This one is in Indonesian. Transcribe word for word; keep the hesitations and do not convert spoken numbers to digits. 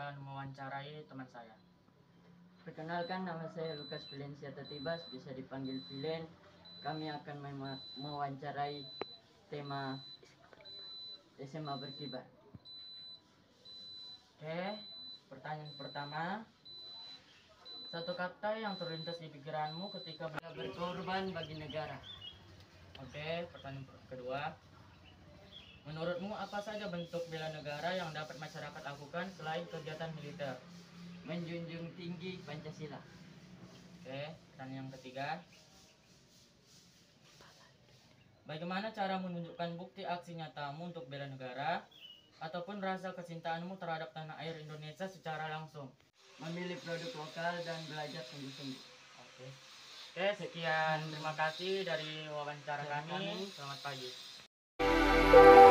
akan mewawancarai teman saya. Perkenalkan, nama saya Lukas Valencia Tatibas, bisa dipanggil Vilen. Kami akan mema- mewawancarai tema S M A berkibar. Oke, pertanyaan pertama. Satu kata yang terlintas di pikiranmu ketika ber- Berkorban bagi negara. Oke, pertanyaan kedua. Menurutmu apa saja bentuk bela negara yang dapat masyarakat lakukan selain kegiatan militer? Menjunjung tinggi Pancasila. Oke, pertanyaan yang ketiga. Bagaimana cara menunjukkan bukti aksi nyatamu untuk bela negara ataupun rasa kecintaanmu terhadap tanah air Indonesia secara langsung? Memilih produk lokal dan belajar sungguh-sungguh. Oke. Oke, sekian. Terima kasih dari wawancara kami. Selamat pagi.